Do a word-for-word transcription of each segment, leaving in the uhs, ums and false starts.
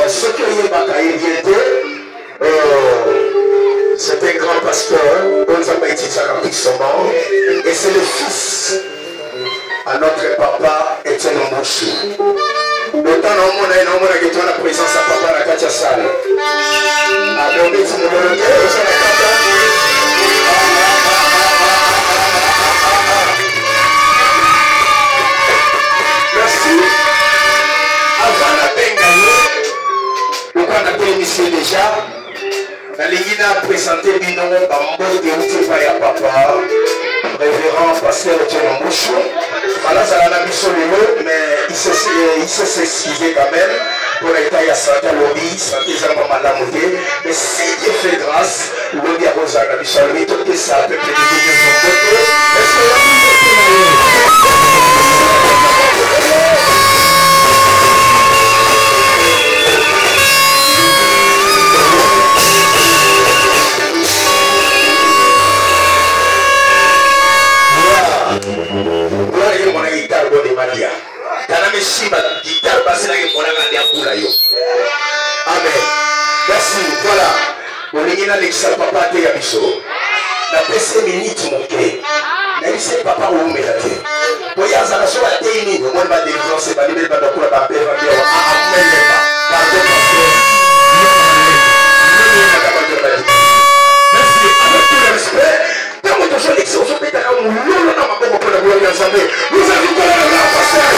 ce que c'est un grand pasteur, et c'est le fils à notre papa Etienne Mbouchou. Le temps où on a eu la présence à papa à Katia Sale. A donc il faut me demander, merci. Avant la peine, nous avons appelé monsieur déjà. La ligne a présenté le nom de Mouté à papa, révérend pasteur Etienne Mbouchou. Voilà, ça l'a mis sur le lot, mais il s'est s'excusé quand même pour être à Santa Lobby, santé Jean Malamoté. Mais si Dieu fait grâce, le lobby a posé la mission, le tout que ça peut peut-être de son côté. Est-ce que la amen. Merci. Voilà. Mon lingina l'excel papa te yabiso. La peste minute mon cœur. Na ise papa ou melate. Boya za la so a te ini mo ba délivrance ba libérer ba dokula ba père ba bien. Ah amen pas. Pardon pasteur. Merci. Avec tout le respect. Dans mon toujours l'excel on peut ta mon lolo na ma pour la gloire ensemble. Nous invitons la pasteur.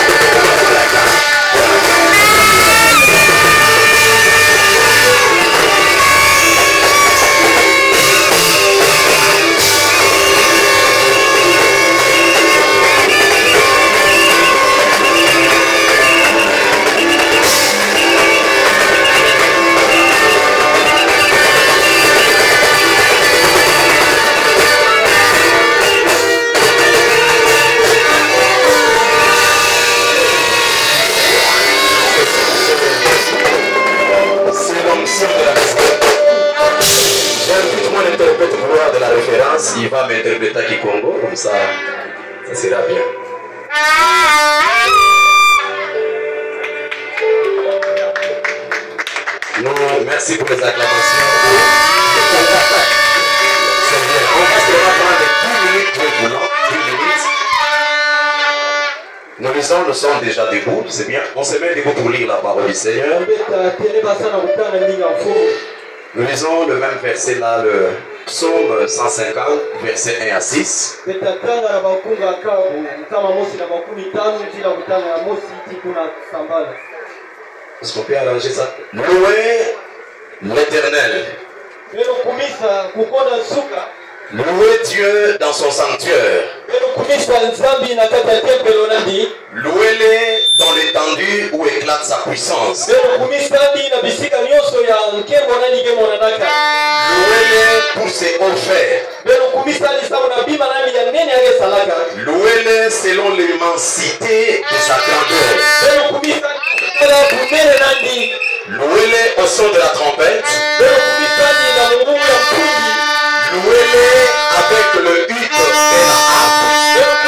De la référence, il va m'interpréter à Kikongo, comme ça, ça sera bien. Non, merci pour les acclamations. C'est bien. On va se prendre dix minutes, nous voulons, dix minutes. Nous lisons, nous sommes déjà debout, c'est bien. On se met debout pour lire la parole du Seigneur. Nous lisons le même verset là, le Psaume cent cinquante, verset un à six. Est-ce qu'on peut arranger ça? Louez l'Éternel. Louez Dieu dans son sanctuaire. Louez-les dans l'étendue où éclate sa puissance. Louez-les pour ses hauts faits. Louez-les selon l'immensité de sa grandeur. Louez-les au son de la trompette. Louez-les avec le hutte et la harpe.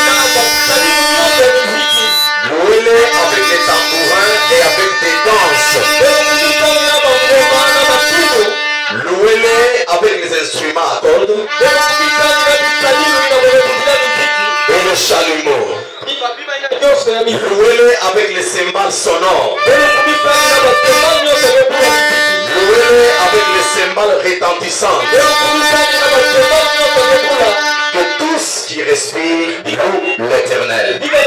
Louez-les avec les tambourins et avec des danses. Louez-les avec les instruments à cordes et le chalumeau. Louez-les avec les cymbales sonores. Louez-les avec les cymbales retentissantes. Que tous qui respirent louent l'Éternel. Louez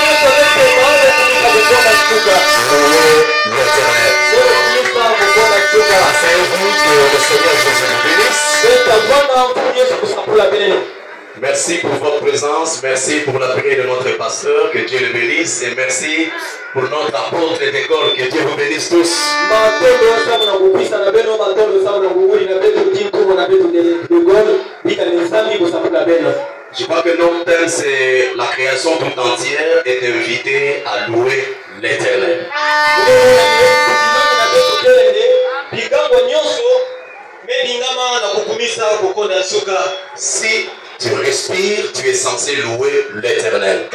l'Éternel. Asseyez-vous, que le Seigneur Jésus vous bénisse. Merci pour votre présence, merci pour la prière de notre pasteur, que Dieu le bénisse, et merci pour notre apôtre d'école, que Dieu vous bénisse tous. Je crois que notre thème, c'est la création tout entière est invitée à louer l'Éternel. Si tu respires, tu es censé louer l'Éternel.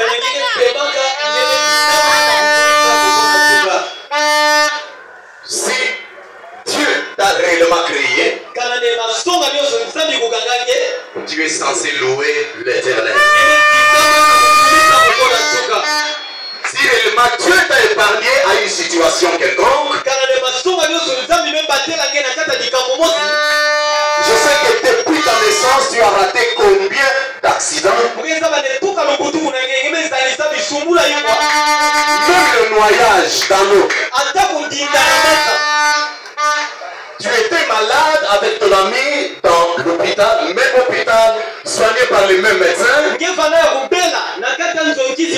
situation quelconque. Je sais que depuis ta naissance, tu as raté combien d'accidents? Même le noyage dans l'eau. Tu étais malade avec ton ami dans l'hôpital, même hôpital, soigné par les mêmes médecins.